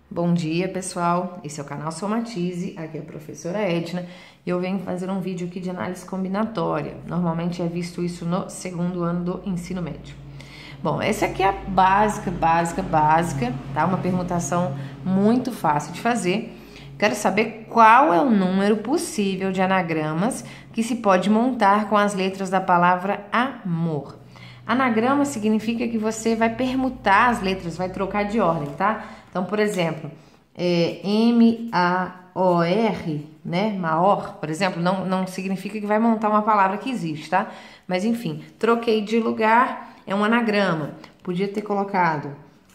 Bom dia, pessoal. Esse é o canal Somatize, aqui é a professora Edna e eu venho fazer um vídeo aqui de análise combinatória. Normalmente é visto isso no segundo ano do ensino médio. Bom, essa aqui é a básica, tá? Uma permutação muito fácil de fazer. Quero saber qual é o número possível de anagramas que se pode montar com as letras da palavra amor. Anagrama significa que você vai permutar as letras, vai trocar de ordem, tá? Então, por exemplo, M-A-O-R, né? Maor, por exemplo, não significa que vai montar uma palavra que existe, tá? Mas, enfim, troquei de lugar, é um anagrama. Podia ter colocado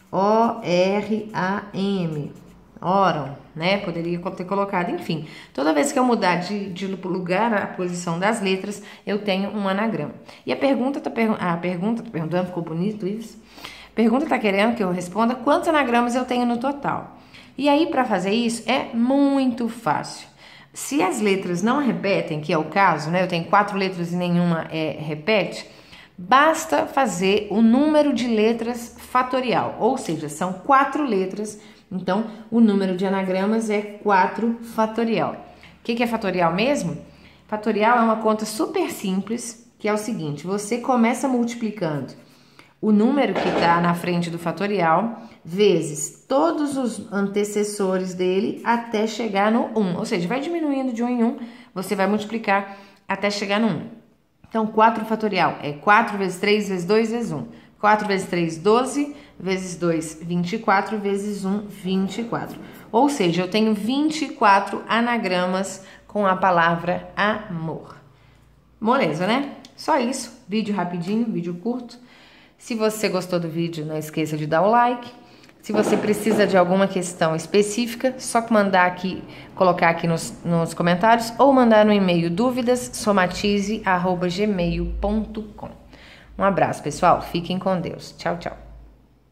O-R-A-M, Oram, né? Poderia ter colocado, enfim. Toda vez que eu mudar de lugar a posição das letras, eu tenho um anagrama. E a pergunta tá perguntando, ficou bonito isso? A pergunta tá querendo que eu responda quantos anagramas eu tenho no total. E aí, para fazer isso, é muito fácil. Se as letras não repetem, que é o caso, né? Eu tenho 4 letras e nenhuma repete, basta fazer o número de letras fatorial, ou seja, são 4 letras. Então, o número de anagramas é 4 fatorial. O que é fatorial mesmo? Fatorial é uma conta super simples, que é o seguinte: você começa multiplicando o número que está na frente do fatorial vezes todos os antecessores dele até chegar no 1. Ou seja, vai diminuindo de 1 em 1, você vai multiplicar até chegar no 1. Então, 4 fatorial é 4 vezes 3 vezes 2 vezes 1. 4 vezes 3, 12, vezes 2, 24, vezes 1, 24. Ou seja, eu tenho 24 anagramas com a palavra amor. Moleza, né? Só isso. Vídeo rapidinho, vídeo curto. Se você gostou do vídeo, não esqueça de dar o like. Se você precisa de alguma questão específica, só mandar aqui, colocar aqui nos comentários ou mandar no e-mail dúvidas@somatize@gmail.com. Um abraço, pessoal. Fiquem com Deus. Tchau, tchau.